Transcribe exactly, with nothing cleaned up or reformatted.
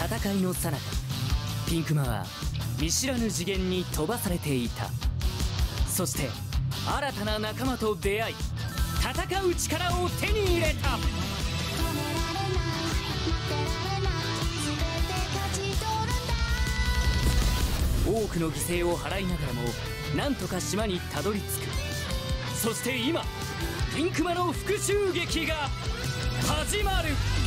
戦いの最中、ピンクマは見知らぬ次元に飛ばされていた。そして新たな仲間と出会い、戦う力を手に入れた。多くの犠牲を払いながらもなんとか島にたどり着く。そして今ピンクマの復讐劇が始まる。